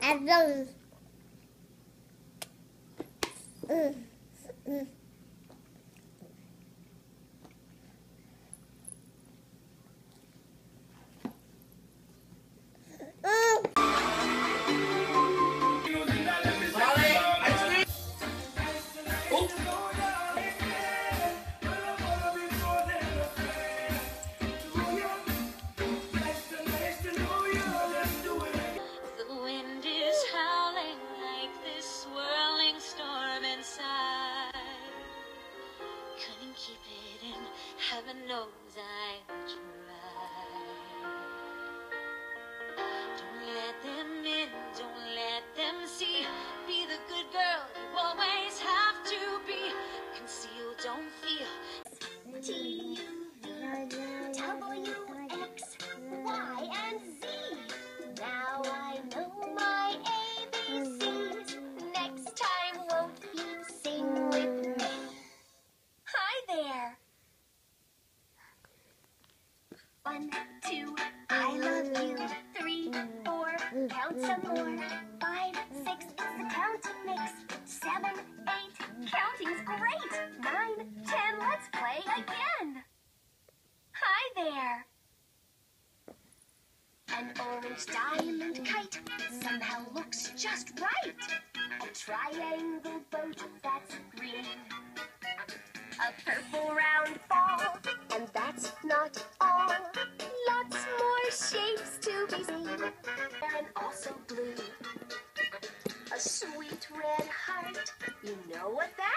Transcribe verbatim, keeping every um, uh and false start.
Adam. Mm. Mm. Keep it in, heaven knows I tried. Don't let them in, don't let them see. Be the good girl you always have to be. Conceal, don't feel. T, W, X, Y, and Z. Now I know my A B Cs. Next time won't you sing with me? Hi there. One, two, I love you. Three, four, count some more. Five, six, it's the counting mix. Seven, eight, counting's great. Nine, ten, let's play again. Hi there. An orange diamond kite somehow looks just right. A triangle boat that's green. A purple round ball, and that's not all. Lots more shapes to be seen, and also blue. A sweet red heart, you know what that